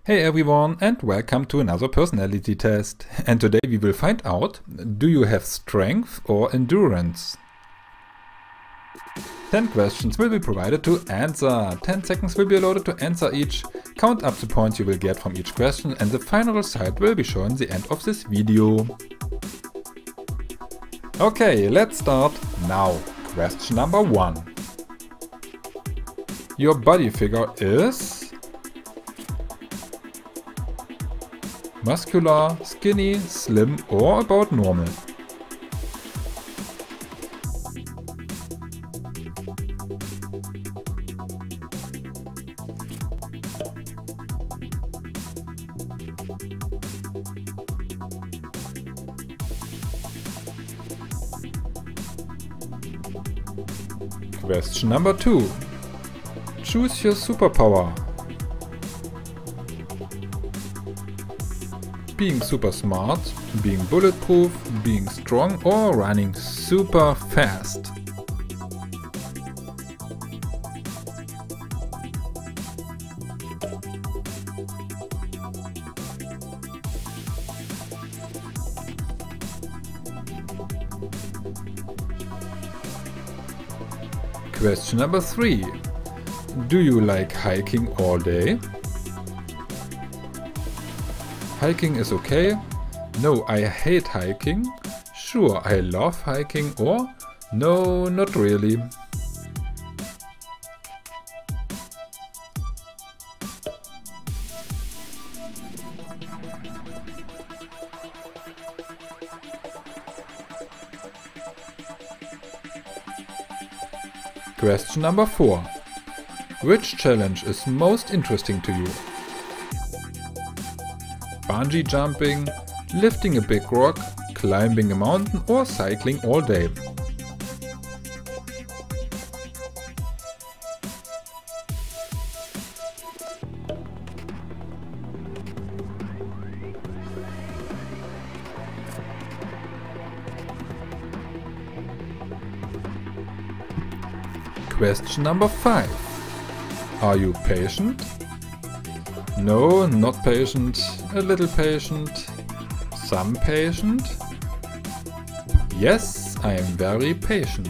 Hey everyone and welcome to another personality test. And today we will find out, do you have strength or endurance? 10 questions will be provided to answer. 10 seconds will be allotted to answer each. Count up the points you will get from each question and the final result will be shown at the end of this video. Okay, let's start now. Question number 1. Your body figure is muscular, skinny, slim or about normal? Question number 2. Choose your superpower. Being super smart, being bulletproof, being strong or running super fast. Question number 3. Do you like hiking all day? Hiking is okay. No, I hate hiking. Sure, I love hiking. Or no, not really. Question number 4. Which challenge is most interesting to you? Bungee jumping, lifting a big rock, climbing a mountain or cycling all day? Question number 5. Are you patient? No, not patient, a little patient, some patient. Yes, I am very patient.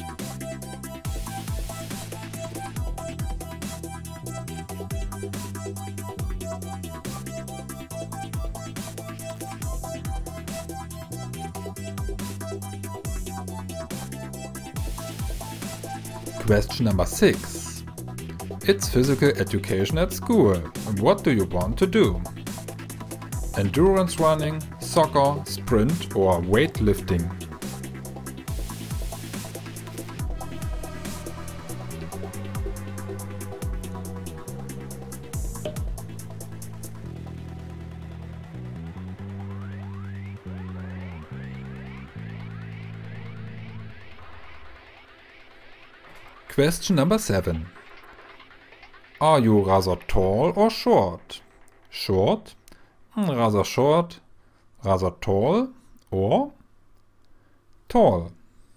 Question number 6. It's physical education at school. What do you want to do? Endurance running, soccer, sprint or weightlifting? Question number 7. Are you rather tall or short? Short, rather short, rather tall or tall?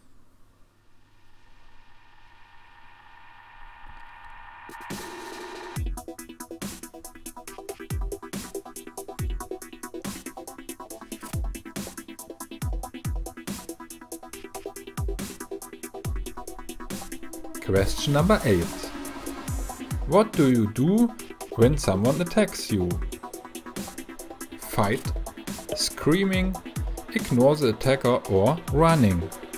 Question number 8. What do you do when someone attacks you? Fight, screaming, ignore the attacker or running?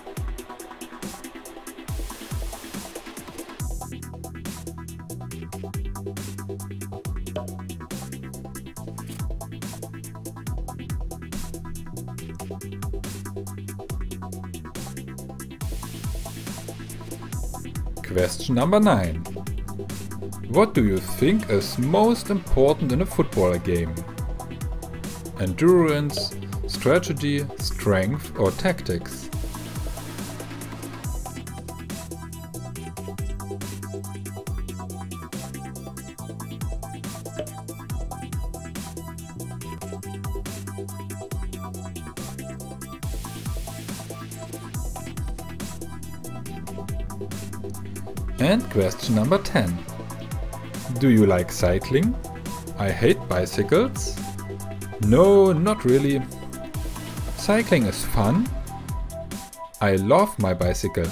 Question number 9. What do you think is most important in a football game? Endurance, strategy, strength or tactics? And question number 10. Do you like cycling? I hate bicycles? No, not really. Cycling is fun. I love my bicycle.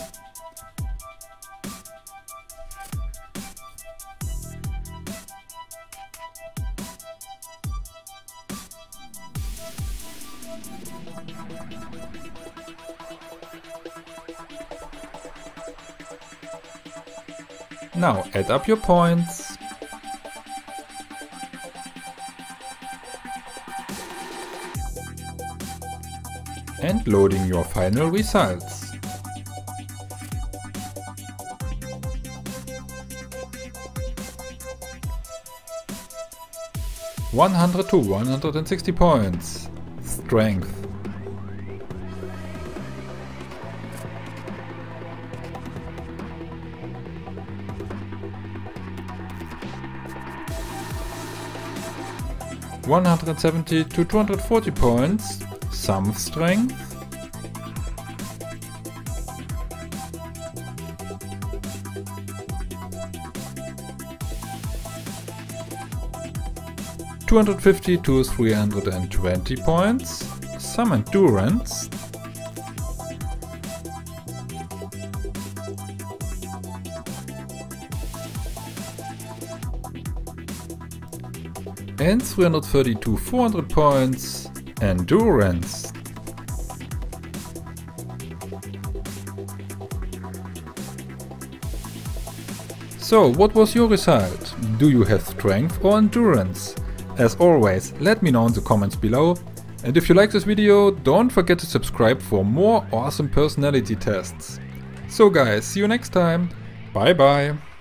Now add up your points. And loading your final results. (100 to 160 points). Strength. (170 to 240 points). Some strength. (250 to 320 points). Some endurance. And 330 to 400 points. Endurance. So, what was your result? Do you have strength or endurance? As always, let me know in the comments below. And if you like this video, don't forget to subscribe for more awesome personality tests. So guys, see you next time. Bye bye.